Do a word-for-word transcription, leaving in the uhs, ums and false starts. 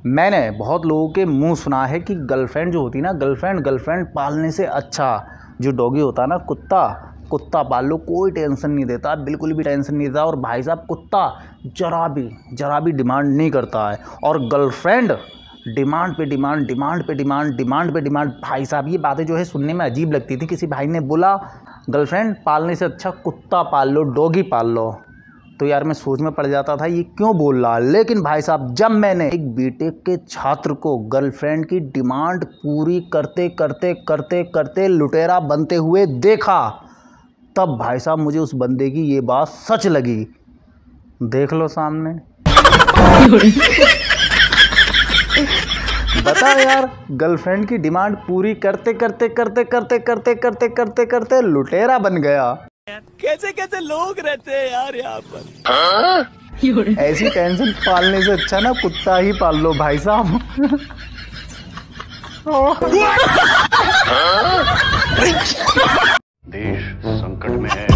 मैंने बहुत लोगों के मुंह सुना है कि गर्लफ्रेंड जो होती है ना, गर्लफ्रेंड गर्लफ्रेंड पालने से अच्छा जो डॉगी होता है ना, कुत्ता कुत्ता पाल लो, कोई टेंशन नहीं देता, बिल्कुल भी टेंशन नहीं देता। और भाई साहब कुत्ता जरा भी जरा भी डिमांड नहीं करता है, और गर्लफ्रेंड डिमांड पे डिमांड डिमांड पे डिमांड डिमांड पे डिमांड। भाई साहब ये बातें जो है सुनने में अजीब लगती थी। किसी भाई ने बोला गर्लफ्रेंड पालने से अच्छा कुत्ता पाल लो, डॉगी पाल लो, तो यार मैं सोच में पड़ जाता था ये क्यों बोल रहा। लेकिन भाई साहब जब मैंने एक बीटेक के छात्र को गर्लफ्रेंड की डिमांड पूरी करते करते करते करते लुटेरा बनते हुए देखा, तब भाई साहब मुझे उस बंदे की ये बात सच लगी। देख लो सामने। बता यार, गर्लफ्रेंड की डिमांड पूरी करते करते करते करते करते करते करते करते लुटेरा बन गया। कैसे कैसे लोग रहते हैं यार यहाँ पर। ऐसी टेंशन पालने से अच्छा ना कुत्ता ही पाल लो भाई साहब। देश संकट में है।